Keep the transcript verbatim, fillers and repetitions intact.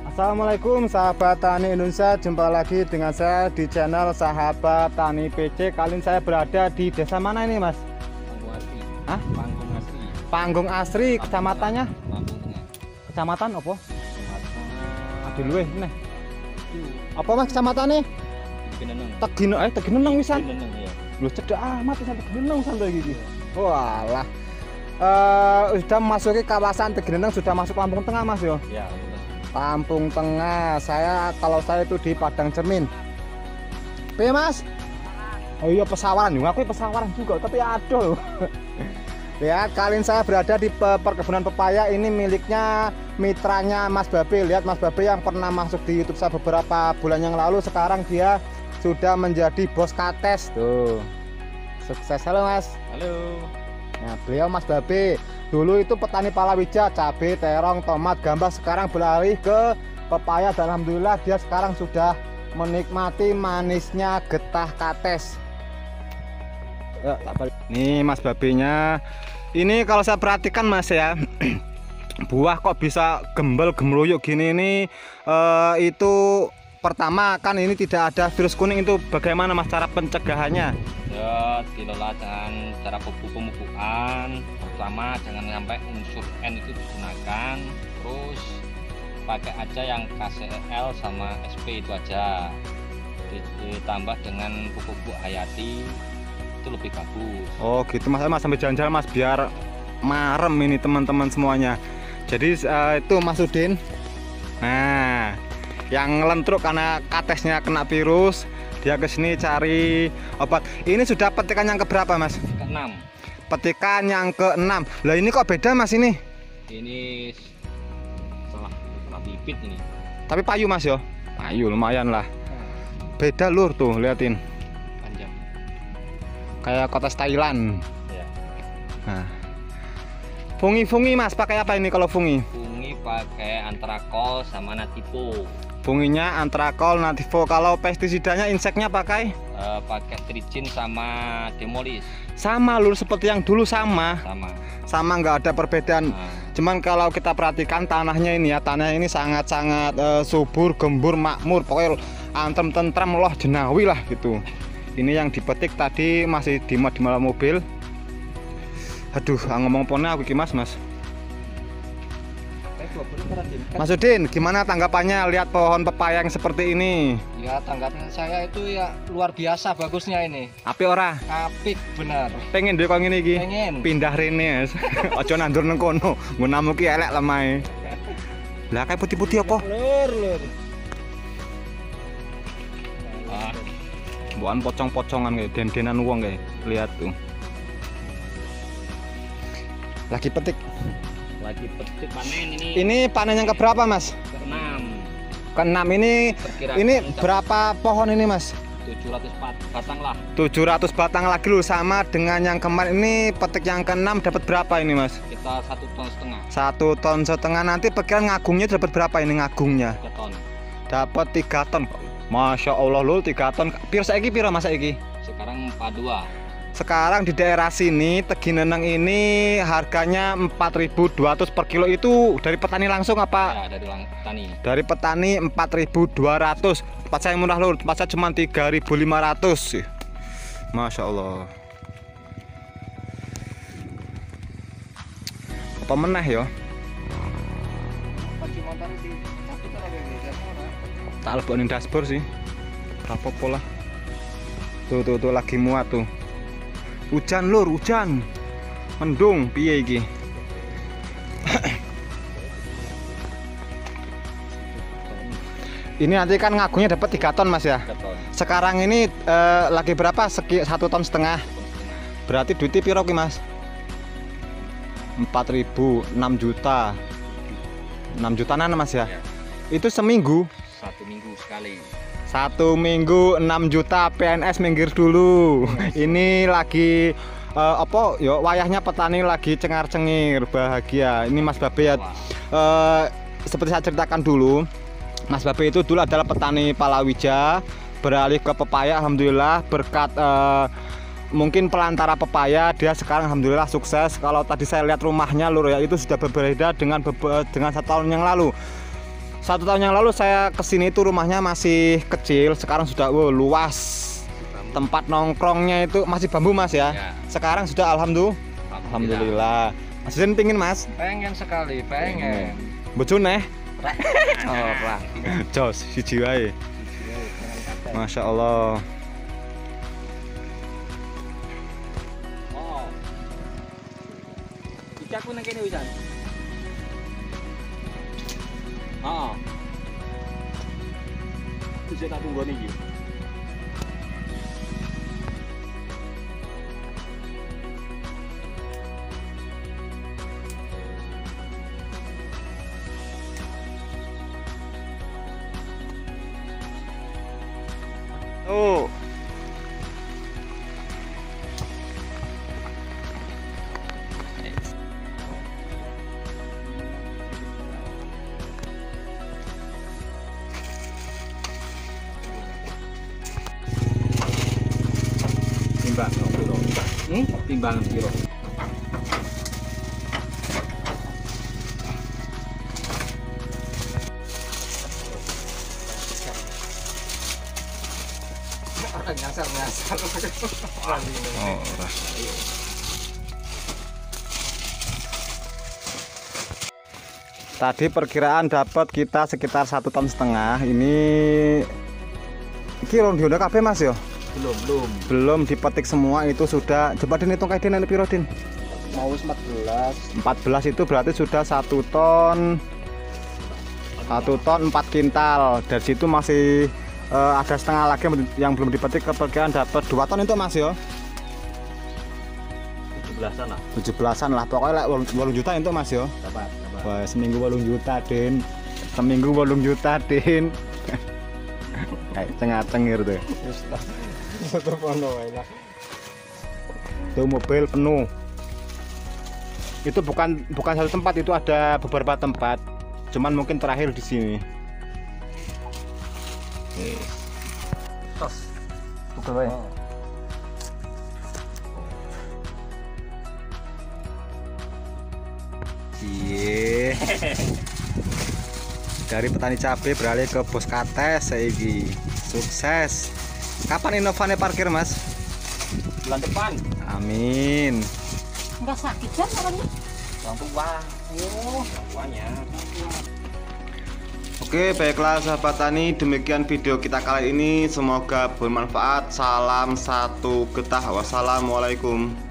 Assalamualaikum sahabat tani Indonesia, jumpa lagi dengan saya di channel Sahabat Tani P C. Kali ini saya berada di desa mana ini, Mas? Panggung Asri. Hah? Panggung Asri. Panggung Asri, kecamatannya? Lampung Tengah. Kecamatan apa? Kecamatan Adi luweh nih. Apa Mas kecamatannya? Tegineneng. Tegino eh Tegineneng wisan. Tegineneng ya. Lu cedek amat sampai Tegineneng sampai gini. Walah. Eh sudah memasuki kawasan Tegineneng, sudah masuk Lampung Tengah, Mas yo. Ya, betul. Lampung Tengah. Saya kalau saya itu di Padang Cermin. Piye, Mas? Oh iya, pesawaran juga. Aku pesawaran juga, tapi aduh. Ya, kali ini saya berada di perkebunan pepaya. Ini miliknya mitranya Mas Babe. Lihat Mas Babe yang pernah masuk di YouTube saya beberapa bulan yang lalu, sekarang dia sudah menjadi bos Kates. Tuh. Sukses. Halo, Mas. Halo. Nah, beliau Mas Babe dulu itu petani palawija, cabai, terong, tomat, gambas. Sekarang beralih ke pepaya dan alhamdulillah dia sekarang sudah menikmati manisnya getah Kates. Ya, nih Mas Babenya. Ini kalau saya perhatikan Mas ya, buah kok bisa gembel gemeruyuk gini ini eh, itu pertama kan ini tidak ada virus kuning, itu bagaimana Mas cara pencegahannya? Ya, dikelola dengan cara pemupukan. Pertama, jangan sampai unsur N itu digunakan. Terus pakai aja yang K C L sama S P itu aja. Ditambah dengan pupuk hayati, itu lebih bagus. Oh gitu Mas, Mas sampai jalan-jalan Mas biar marem ini teman-teman semuanya. Jadi uh, itu Mas Udin. Nah, yang ngelentruk karena katesnya kena virus, dia kesini cari obat. Ini sudah petikan yang keberapa Mas? Keenam. Petikan yang keenam. Lah ini kok beda Mas ini? Ini salah salah bibit ini. Tapi payu Mas yo. Payu lumayan lah. Beda lur tuh, liatin. Panjang. Kayak kotes Thailand. Ya. Nah. Fungi-fungi Mas, pakai apa ini kalau fungi? Fungi pakai Antrakol sama Nativo. Funginya Antrakol, Nativo. Kalau pestisidanya, inseknya pakai? Uh, pakai Tricin sama Demolis. Sama lur, seperti yang dulu sama. Sama. Sama, nggak ada perbedaan. Nah. Cuman kalau kita perhatikan tanahnya ini ya, tanah ini sangat-sangat uh, subur, gembur, makmur. Pokoknya antem tentram loh jenawi lah gitu. Ini yang dipetik tadi masih di, di malam mobil. Aduh, ngomong pona aku Mas, Mas. Mas Udin, gimana tanggapannya lihat pohon pepaya yang seperti ini? Ya, tanggapan saya itu ya luar biasa bagusnya ini. Api ora? Apik benar. Pengen deh kok ngene iki. Pengen. Pindah rene, Mas. Aja nandur nang kono. Nggunamu ki elek lemahe. Lah kayak putih-putih apa? Lur, lur. Ah, Bukan pocong-pocongan kayak den-denan wong kayak. Lihat tuh. Lagi petik. lagi petik panen ini. Ini panen yang keberapa, Mas? Keenam. Keenam ini. Perkirakan Ini berapa pohon ini, Mas? tujuh ratus batang lah. tujuh ratus batang lagi loh, sama dengan yang kemarin. Ini petik yang keenam dapat berapa ini, Mas? Kita satu ton setengah. Satu ton setengah. Nanti perkiraan ngagungnya dapat berapa ini ngagungnya? Tiga ton. Dapat tiga ton. Masya Allah loh, tiga ton. Piro saiki piro Mas saiki? Sekarang empat puluh dua. Sekarang di daerah sini Tegineneng ini harganya empat ribu dua ratus per kilo. Itu dari petani langsung apa? Ya, dari petani. Dari petani empat ribu dua ratus. Tempat saya murah lho, tempat saya cuma tiga ribu lima ratus. Masya Allah. Apa meneh ya? Tak lebokin dashboard sih. Apa pola? Tuh tuh tuh lagi muat tuh. Hujan lur, hujan. Mendung piye iki? Ini nanti kan ngagungnya dapat tiga ton Mas ya. tiga ton. Sekarang ini eh, lagi berapa? Seki satu ton setengah. Berarti duitnya piro ki Mas? empat ribu, enam juta. enam jutaan Mas ya. Ya. Itu seminggu. Satu minggu sekali. Satu minggu enam juta. P N S minggir dulu. Ini lagi uh, apa ya, wayahnya petani lagi cengar-cengir bahagia. Ini Mas Babe ya. Uh, seperti saya ceritakan dulu, Mas Babe itu dulu adalah petani palawija, beralih ke pepaya. Alhamdulillah berkat uh, mungkin pelantara pepaya dia sekarang alhamdulillah sukses. Kalau tadi saya lihat rumahnya lur ya, itu sudah berbeda dengan dengan satu tahun yang lalu. Satu tahun yang lalu saya kesini itu rumahnya masih kecil, sekarang sudah wow, luas. Tempat nongkrongnya itu masih bambu mas ya. Ya. Sekarang sudah alhamdulillah. Alhamdulillah. Mas Zen pingin mas? Pengen sekali, pengen. Bojone? Ora. Jos siji wae. Masya Allah. Oh. Iki aku nang kene wisan. Heeh. Bisa tak tunggu nih. Oh. Timbang piro? Hmm? Timbangan piro? Nyasar nyasar. Oh, ora. Tadi perkiraan dapat kita sekitar satu ton setengah. Ini iki rong diono kabeh Mas yo. Belum, belum. Belum dipetik semua itu sudah. Coba Din hitung kae Din nanti piro Din? Mau empat belas. empat belas itu berarti sudah satu ton. satu ton empat kintal. Dari situ masih Uh, ada setengah lagi yang belum dipetik, keperkiraan dapat dua ton itu Mas yo. tujuh belasan lah. tujuh belasan lah pokoknya delapan juta itu Mas yo. Dapat, dapat. Wah, seminggu delapan juta Din. Seminggu delapan juta Din. Kayak cengah-cengir tuh. Satu pono wae lah. Tuh mobil penuh. Itu bukan bukan satu tempat, itu ada beberapa tempat. Cuman mungkin terakhir di sini. Tos. Betul wae. Iye. Dari petani cabai beralih ke bos kates saiki. Sukses. Kapan Innovane parkir, Mas? Bulan depan. Amin. Enggak sakit kan orangnya? Orang tua. Oh, tuanya. Oke, baiklah sahabat tani, demikian video kita kali ini, semoga bermanfaat. Salam satu getah. Wassalamualaikum.